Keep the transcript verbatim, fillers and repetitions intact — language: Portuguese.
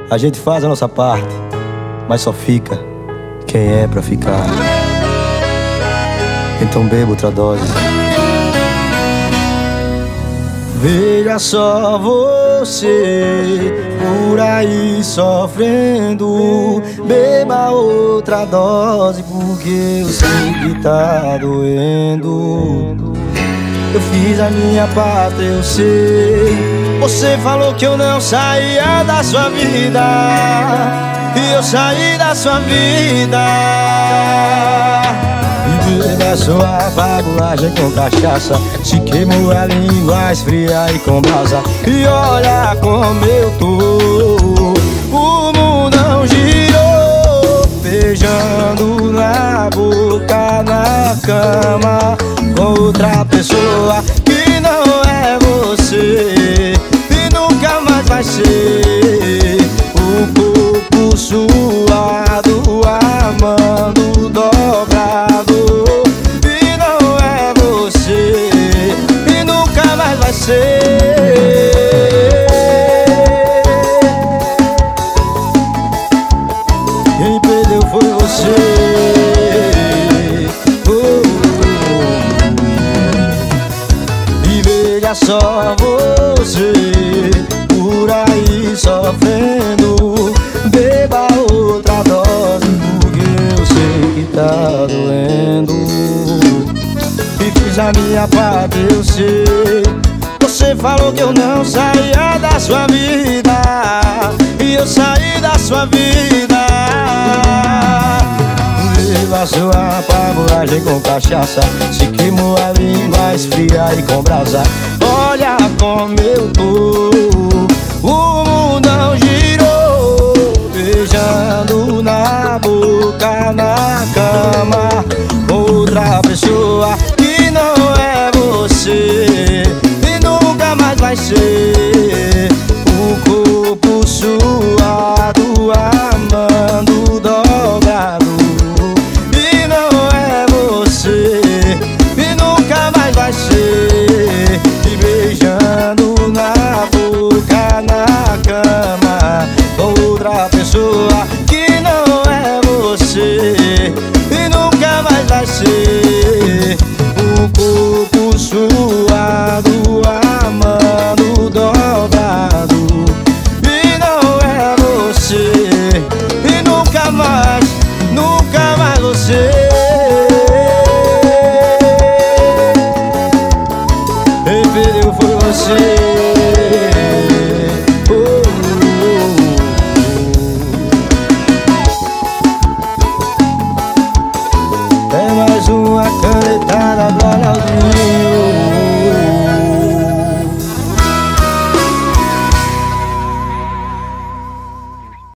A gente faz a nossa parte, mas só fica quem é pra ficar. Então beba outra dose. Veja só você por aí sofrendo, beba outra dose porque eu sei que tá doendo. Eu fiz a minha parte, eu sei. Você falou que eu não saía da sua vida e eu saí da sua vida. Beba sua bagulagem com cachaça, se queimou a língua, esfria e com brasa. E olha como eu tô, o mundão girou, beijando na boca, na cama, com outra pessoa que não é você e nunca mais vai ser. O corpo suado, amando dobrado, vai ser. Quem perdeu foi você. Oh. E veja só você por aí sofrendo, beba outra dose porque eu sei que tá doendo. E fiz a minha parte, eu sei. Você falou que eu não saía da sua vida e eu saí da sua vida. Beba sua pavulagem com cachaça, se queimou a língua, esfria e com brasa. Olha como eu tô,